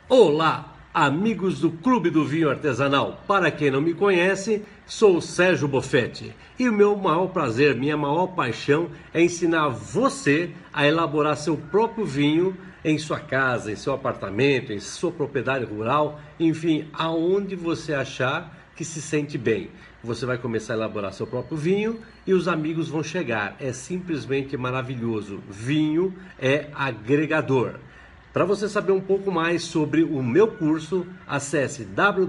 Olá, amigos do Clube do Vinho Artesanal. Para quem não me conhece, sou o Sérgio Boffetti e o meu maior prazer, minha maior paixão é ensinar você a elaborar seu próprio vinho em sua casa, em seu apartamento, em sua propriedade rural, enfim, aonde você achar que se sente bem. Você vai começar a elaborar seu próprio vinho e os amigos vão chegar. É simplesmente maravilhoso. Vinho é agregador. Para você saber um pouco mais sobre o meu curso, acesse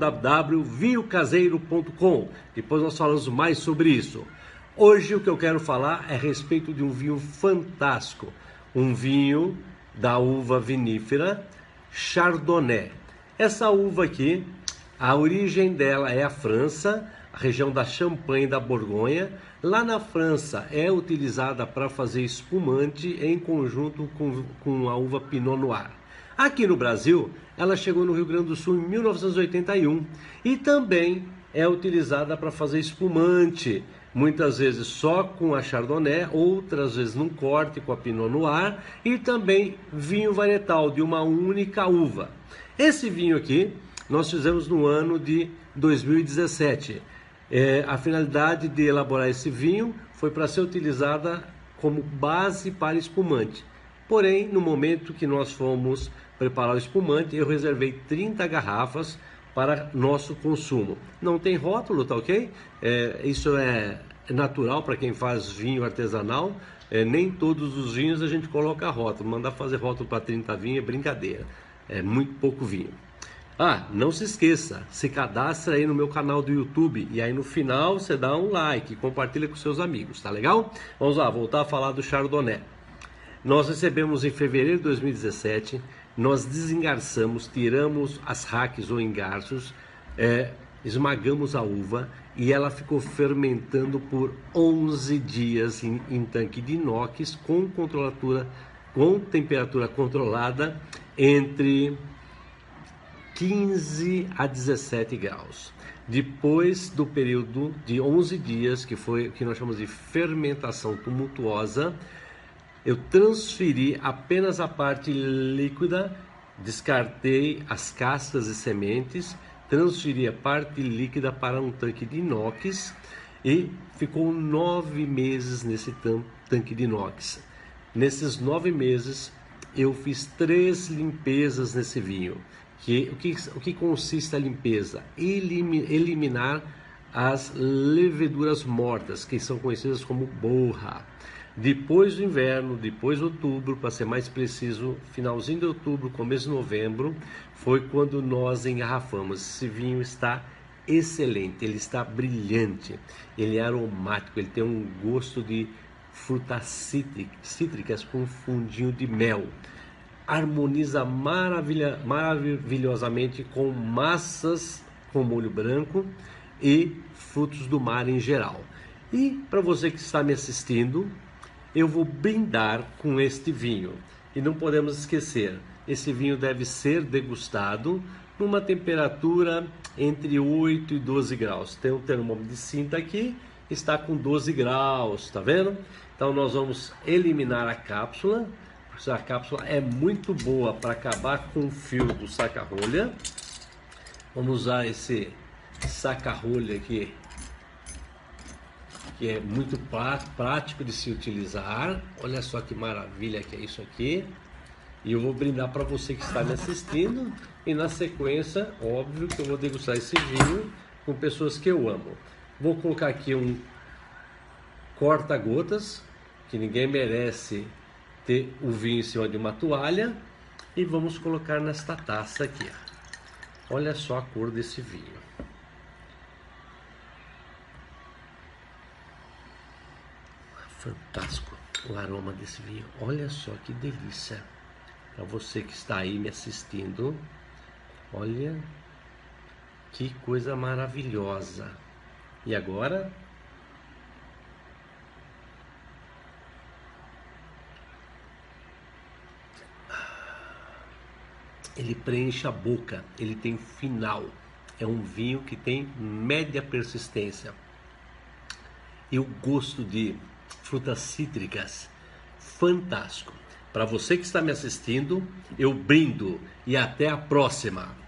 www.vinhocaseiro.com. Depois nós falamos mais sobre isso. Hoje o que eu quero falar é a respeito de um vinho fantástico. Um vinho da uva vinífera Chardonnay. Essa uva aqui, a origem dela é a França, a região da Champagne e da Borgonha. Lá na França é utilizada para fazer espumante em conjunto com a uva Pinot Noir. Aqui no Brasil, ela chegou no Rio Grande do Sul em 1981 e também é utilizada para fazer espumante, muitas vezes só com a Chardonnay, outras vezes num corte com a Pinot Noir e também vinho varietal de uma única uva. Esse vinho aqui nós fizemos no ano de 2017. A finalidade de elaborar esse vinho foi para ser utilizada como base para espumante. Porém, no momento que nós fomos preparar o espumante, eu reservei 30 garrafas para nosso consumo. Não tem rótulo, tá ok? Isso é natural para quem faz vinho artesanal. Nem todos os vinhos a gente coloca rótulo. Mandar fazer rótulo para 30 vinhos é brincadeira. É muito pouco vinho. Não se esqueça, se cadastra aí no meu canal do YouTube e aí no final você dá um like, compartilha com seus amigos, tá legal? Vamos lá, voltar a falar do Chardonnay. Nós recebemos em fevereiro de 2017, nós desengarçamos, tiramos as raques ou engarços, esmagamos a uva e ela ficou fermentando por 11 dias em tanque de inox com temperatura controlada entre 15 a 17 graus. Depois do período de 11 dias, que foi o que nós chamamos de fermentação tumultuosa, eu transferi apenas a parte líquida, descartei as cascas e sementes, transferi a parte líquida para um tanque de inox e ficou 9 meses nesse tanque de inox. Nesses 9 meses eu fiz 3 limpezas nesse vinho. O que consiste a limpeza? Eliminar as leveduras mortas, que são conhecidas como borra. Depois do inverno, depois de outubro, para ser mais preciso, finalzinho de outubro, começo de novembro, foi quando nós engarrafamos. Esse vinho está excelente, ele está brilhante, ele é aromático, ele tem um gosto de frutas cítricas com um fundinho de mel. Harmoniza maravilhosamente com massas com molho branco e frutos do mar em geral. E para você que está me assistindo, eu vou brindar com este vinho. E não podemos esquecer, esse vinho deve ser degustado numa temperatura entre 8 e 12 graus. Tem um termômetro de cinta aqui, está com 12 graus, tá vendo? Então nós vamos eliminar a cápsula. A cápsula é muito boa para acabar com o fio do saca-rolha. Vamos usar esse saca-rolha aqui, que é muito prático de se utilizar. Olha só que maravilha que é isso aqui. E eu vou brindar para você que está me assistindo. E na sequência, óbvio que eu vou degustar esse vinho com pessoas que eu amo. Vou colocar aqui um corta-gotas, que ninguém merece ter o vinho em cima de uma toalha. E vamos colocar nesta taça aqui. Olha só a cor desse vinho. Fantástico o aroma desse vinho. Olha só que delícia. Para você que está aí me assistindo, olha que coisa maravilhosa. E agora ele preenche a boca, ele tem final. É um vinho que tem média persistência. E o gosto de frutas cítricas, fantástico. Para você que está me assistindo, eu brindo e até a próxima.